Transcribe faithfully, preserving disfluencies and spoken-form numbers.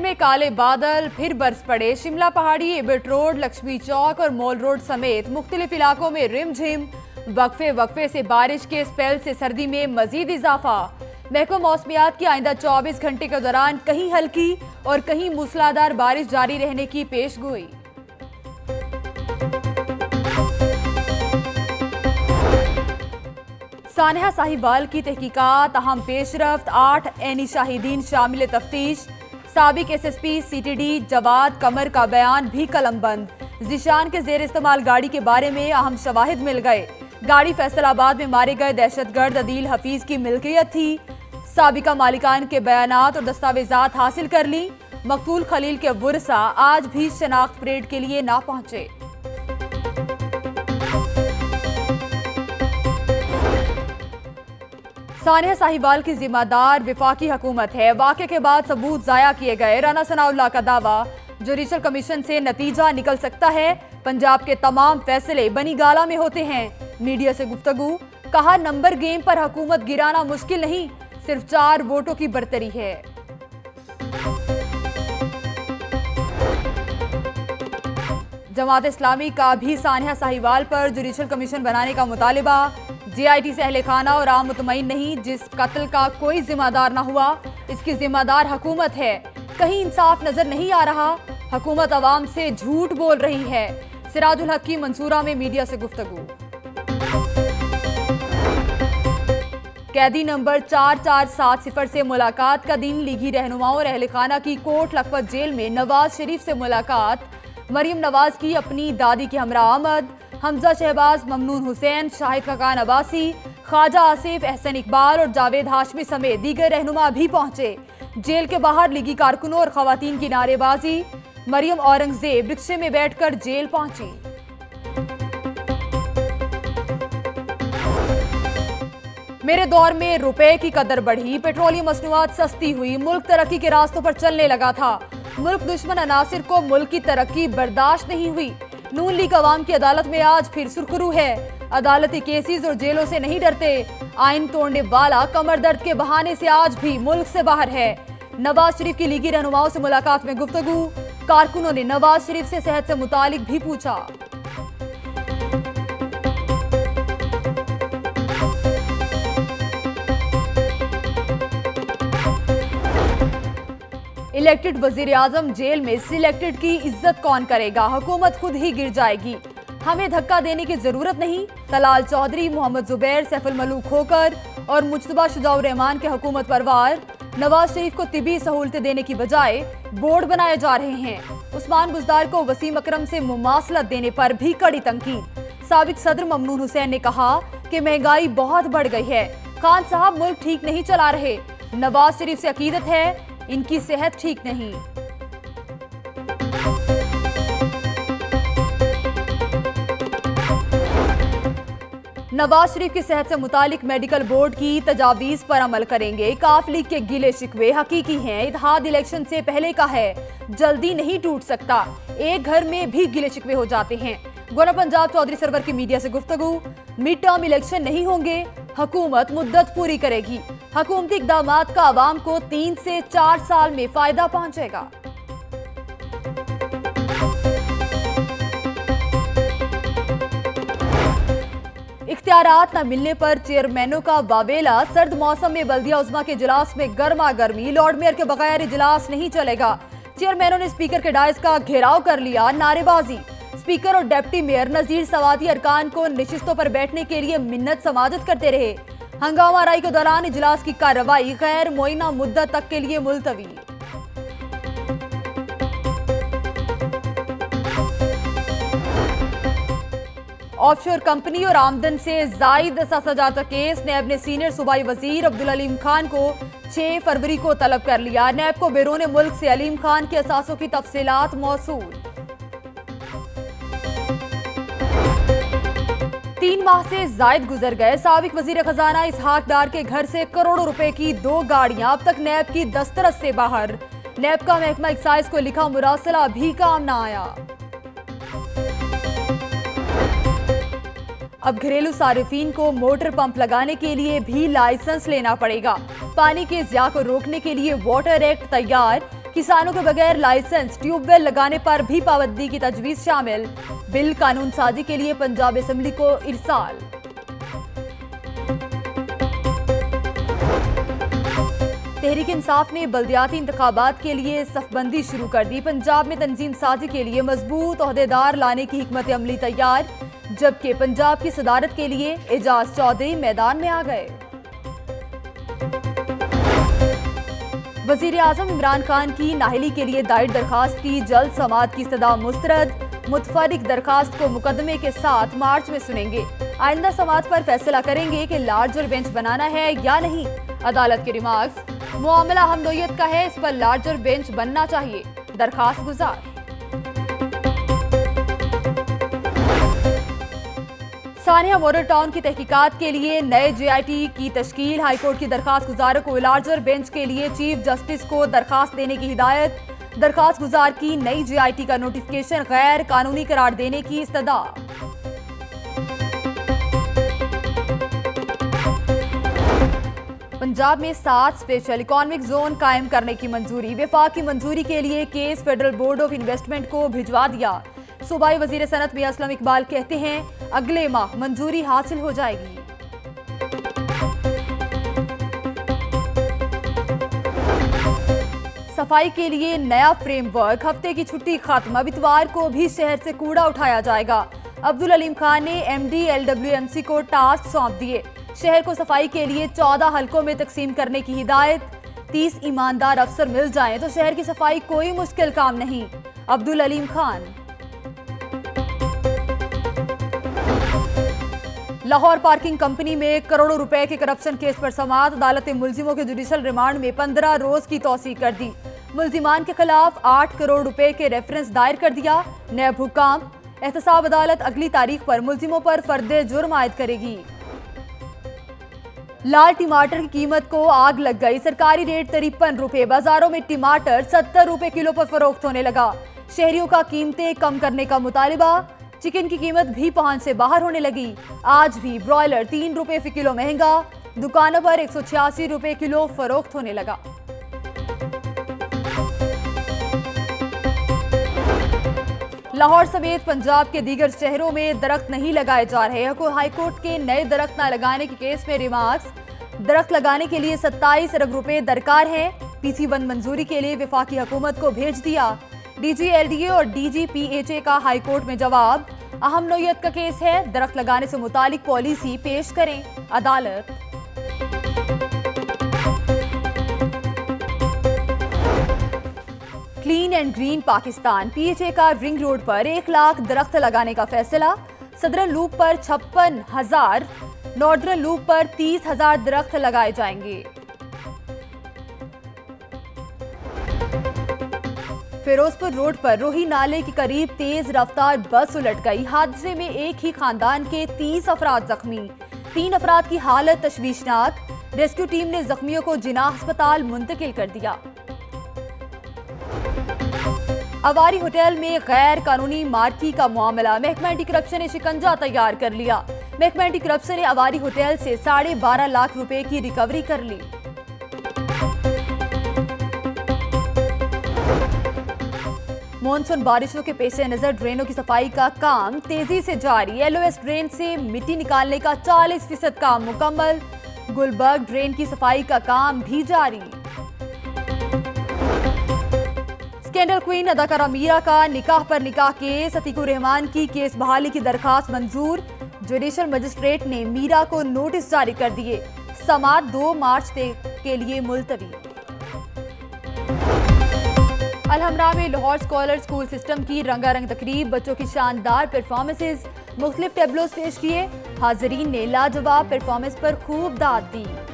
में काले बादल, फिर बरस पड़े। शिमला पहाड़ी, इबिट रोड, लक्ष्मी चौक और मॉल रोड समेत मुख्तलिफ इलाकों में रिमझिम। वक्फे वक्फे से बारिश के स्पेल से सर्दी में मजीद इजाफा। महकमा मौसमियात की आइंदा चौबीस घंटे के दौरान कहीं हल्की और कहीं मूसलाधार बारिश जारी रहने की पेशगोई। सानिया साहिवाल की तहकीकात अहम पेशरफ्त, आठ एनी शाहिदीन शामिल तफ्तीश। साबिक S S P C T D Jawad Qamar का बयान भी कलमबंद। जिशान के जेर इस्तेमाल गाड़ी के बारे में अहम शवाहिद मिल गए। गाड़ी फैसलाबाद में मारे गए दहशतगर्द अदील हफीज की मिल्कियत थी। साबिका मालिकान के बयानात और दस्तावेजात हासिल कर ली। मकतूल खलील के वुरसा आज भी शनाख्त परेड के लिए ना पहुंचे। सानिया साहिवाल की जिम्मेदार विफाकी हुकूमत है। वाक़े के बाद सबूत जाया किए गए। राना सनाउल्लाह का दावा, जुडिशल कमीशन से नतीजा निकल सकता है। पंजाब के तमाम फैसले बनी गाला में होते हैं। मीडिया से गुफ्तगू, कहा नंबर गेम पर हुकूमत गिराना मुश्किल नहीं, सिर्फ चार वोटों की बरतरी है। जमात इस्लामी का भी सानिया साहिवाल पर जुडिशल कमीशन बनाने का मुतालिबा। जे आई टी से अहले खाना और आम मुतमईन नहीं, जिस कत्ल का कोई जिम्मेदार ना हुआ, इसकी जिम्मेदार हुकूमत है। कहीं इंसाफ नजर नहीं आ रहा। हुकूमत अवाम से झूठ बोल रही है। सिराजुल हक की मंसूरा में मीडिया से गुफ्तगू। कैदी नंबर चार चार सात सिफर से मुलाकात का दिन। लीगी रहनुमाओं और अहले खाना की कोट लखपत जेल में नवाज शरीफ से मुलाकात। मरियम नवाज की अपनी दादी के हमरा आमद। हमजा शहबाज, ममनून हुसैन, शाहिद खकान अब्बासी, ख्वाजा आसिफ, एहसन इकबाल और जावेद हाशमी समेत दीगर रहनुमा भी पहुंचे। जेल के बाहर लीगी कारकुनों और खवातीन की नारेबाजी। मरियम औरंगजेब रिक्शे में बैठकर जेल पहुंची। मेरे दौर में रुपए की कदर बढ़ी, पेट्रोलियम मसनूआत सस्ती हुई, मुल्क तरक्की के रास्तों पर चलने लगा था। मुल्क दुश्मन अनासिर को मुल्क की तरक्की बर्दाश्त नहीं हुई। नून लीग अवाम की अदालत में आज फिर सुरखरू है। अदालती केसेस और जेलों से नहीं डरते। आइन तोड़ने वाला कमर दर्द के बहाने से आज भी मुल्क से बाहर है। नवाज शरीफ की लीगी रहनुमाओं से मुलाकात में गुफ्तगू। कारकुनों ने नवाज शरीफ से सेहत से मुतालिक भी पूछा। इलेक्टेड वजीर आजम जेल में सिलेक्टेड की इज्जत कौन करेगा? हुकूमत खुद ही गिर जाएगी। हमें धक्का देने की जरूरत नहीं। तलाल चौधरी, मोहम्मद जुबैर, सैफुल मलूक खोकर और मुज्तबा शुजाउर रहमान के हुकूमत परवार। नवाज शरीफ को तिबी सहूलतें देने की बजाय बोर्ड बनाए जा रहे हैं। उस्मान बुजदार को वसीम अकरम से मुमासलत देने पर भी कड़ी तंकीद। साबिक सदर ममनून हुसैन ने कहा कि महंगाई बहुत बढ़ गई है। खान साहब मुल्क ठीक नहीं चला रहे। नवाज शरीफ से अकीदत है, इनकी सेहत ठीक नहीं। नवाज शरीफ की सेहत से मुतालिक मेडिकल बोर्ड की तजावीज पर अमल करेंगे। काफ लीग के गिले शिकवे हकीकी हैं। इत्तेहाद इलेक्शन से पहले का है, जल्दी नहीं टूट सकता। एक घर में भी गिले शिकवे हो जाते हैं। गवर्नर पंजाब चौधरी सरवर की मीडिया से गुफ्तगू। मिड टर्म इलेक्शन नहीं होंगे, हुकूमत मुद्दत पूरी करेगी। हुकूमती इक़दामात का आवाम को तीन से चार साल में फायदा पहुंचेगा। इख्तियारात न मिलने पर चेयरमैनों का वावेला। सर्द मौसम में बल्दिया उज़्मा के इजलास में गर्मा गर्मी। लॉर्ड मेयर के बगैर इजलास नहीं चलेगा। चेयरमैनों ने स्पीकर के डायस का घेराव कर लिया। नारेबाजी। स्पीकर और डिप्टी मेयर नजीर सवाती अरकान को नशिस्तों पर बैठने के लिए मिन्नत समाजत करते रहे। हंगामा राई के दौरान इजलास की कार्रवाई गैर मुअय्यना मुद्दत तक के लिए मुलतवी। ऑफशोर कंपनी और आमदन से जायद सासाजात केस। नैब ने सीनियर सूबाई वजीर अब्दुल अलीम खान को छह फरवरी को तलब कर लिया। नैब को बैरून मुल्क से अलीम खान के असासों की तफसीलात मौसूल। तीन माह से जायद गुजर गए। साबिक वजीर खजाना इसहाक डार के घर से करोड़ों रुपए की दो गाड़ियां अब तक नैब की दस्तरस से बाहर। नैब का महकमा एक्साइज को लिखा मुरासला भी काम न आया। अब घरेलू सारिफीन को मोटर पंप लगाने के लिए भी लाइसेंस लेना पड़ेगा। पानी के ज़िया को रोकने के लिए वाटर एक्ट तैयार किसानों के बगैर लाइसेंस ट्यूबवेल लगाने पर भी पाबंदी की तजवीज शामिल। बिल कानून साजी के लिए पंजाब असेंबली को इरसाल। तहरीक इंसाफ ने बल्दियाती इंतखाबात के लिए सफबंदी शुरू कर दी। पंजाब में तंजीम साजी के लिए मजबूत ओहदेदार लाने की हिकमत अमली तैयार, जबकि पंजाब की सदारत के लिए एजाज चौधरी मैदान में आ गए। वजीर आजम इमरान खान की नाहली के लिए दायर दरखास्त की जल्द समाअत की इस्तदा मुस्तरद। मुतफरिक दरखास्त को मुकदमे के साथ मार्च में सुनेंगे। आइंदा समाअत पर फैसला करेंगे कि लार्जर बेंच बनाना है या नहीं। अदालत के रिमार्क्स, मामला हमनोयत का है, इस पर लार्जर बेंच बनना चाहिए। दरखास्त गुजार। सानिया मॉडल टाउन की तहकीकात के लिए नए जे आई टी की तश्कील। हाईकोर्ट की दरखास्त गुजारों को लार्जर बेंच के लिए चीफ जस्टिस को दरखास्त देने की हिदायत। दरखास्त गुजार की नई जे आई टी का नोटिफिकेशन गैर कानूनी करार देने की इस्तदा। पंजाब में सात स्पेशल इकोनॉमिक जोन कायम करने की मंजूरी। विफाक की मंजूरी के लिए case federal board of investment को भिजवा दिया। सूबाई वजीर सनत मियां असलम इकबाल कहते हैं अगले माह मंजूरी हासिल हो जाएगी। सफाई के लिए नया फ्रेमवर्क। हफ्ते की छुट्टी खत्म। अब इतवार को भी शहर से कूड़ा उठाया जाएगा। अब्दुल अलीम खान ने M D L W M C को टास्क सौंप दिए। शहर को सफाई के लिए चौदह हलकों में तकसीम करने की हिदायत। तीस ईमानदार अफसर मिल जाएं तो शहर की सफाई कोई मुश्किल काम नहीं। अब्दुल अलीम खान। लाहौर पार्किंग कंपनी में करोड़ों रुपए के करप्शन केस पर समाअत। अदालत ने मुल्जिमों के जुडिशल रिमांड में पंद्रह रोज की तौसीक कर दी। मुल्जिमान के खिलाफ आठ करोड़ रुपए के रेफरेंस दायर कर दिया। नैब हुकाम। एहतसाब अदालत अगली तारीख पर मुल्जिमों पर फर्दे जुर्म आयद करेगी। लाल टमाटर की कीमत को आग लग गई। सरकारी रेट तिरपन रुपए। बाजारों में टमाटर सत्तर रुपए किलो पर फरोख्त होने लगा। शहरियों का कीमतें कम करने का मुतालिबा। चिकन की कीमत भी पहुंच से बाहर होने लगी। आज भी ब्रॉयलर तीन रुपए फी किलो महंगा। दुकानों पर एक सौ छियासी रुपए किलो फरोख्त होने लगा। लाहौर समेत पंजाब के दीगर शहरों में दरख्त नहीं लगाए जा रहे। हाईकोर्ट के नए दरख्त न लगाने के केस में रिमार्क्स। दरख्त लगाने के लिए सत्ताईस अरब रुपए दरकार है। पीसी वन मंजूरी के लिए विफाकी हुकूमत को भेज दिया। डीजी एल डी ए और डीजी पी एच ए का हाईकोर्ट में जवाब। अहम नौयत का केस है, दरख्त लगाने से मुतालिक पॉलिसी पेश करें। अदालत। Clean and green Pakistan. P H A का रिंग रोड पर एक लाख दरख्त लगाने का फैसला। सदरन लूप पर छप्पन हजार, नॉर्दर्न लूप पर तीस हजार दरख्त लगाए जाएंगे। फिरोजपुर रोड पर रोही नाले के करीब तेज रफ्तार बस उलट गई। हादसे में एक ही खानदान के तीस अफराद जख्मी। तीन अफराद की हालत तशवीशनाक। रेस्क्यू टीम ने जख्मियों को जिना अस्पताल मुंतकिल कर दिया। अवारी होटल में गैर कानूनी मार्की का मामला। महकमा एंटी करप्शन ने शिकंजा तैयार कर लिया। महकमा एंटी करप्शन ने अवारी होटल से साढ़े बारह लाख रुपए की रिकवरी कर ली। मॉनसून बारिशों के पेश नजर ड्रेनों की सफाई का काम तेजी से जारी। एल ओ एस ड्रेन से मिट्टी निकालने का चालीस फीसद काम मुकम्मल। गुलबर्ग ड्रेन की सफाई का काम भी जारी। स्कैंडल क्वीन अदाकारा मीरा का निकाह पर निकाह केस। अतीकुर रहमान की केस बहाली की दरखास्त मंजूर। जुडिशल मजिस्ट्रेट ने मीरा को नोटिस जारी कर दिए। समाअत दो मार्च के लिए मुलतवी। अलहमरा में लाहौर स्कॉलर स्कूल सिस्टम की रंगारंग तकरीब। बच्चों की शानदार परफॉर्मेंसेज। मुख्तलिफ टेबलोज पेश किए। हाजरीन ने लाजवाब परफॉर्मेंस पर खूब दाद दी।